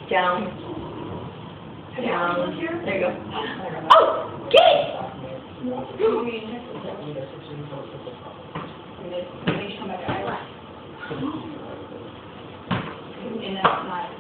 Down. Down. There you go. Oh! Get it! And that's not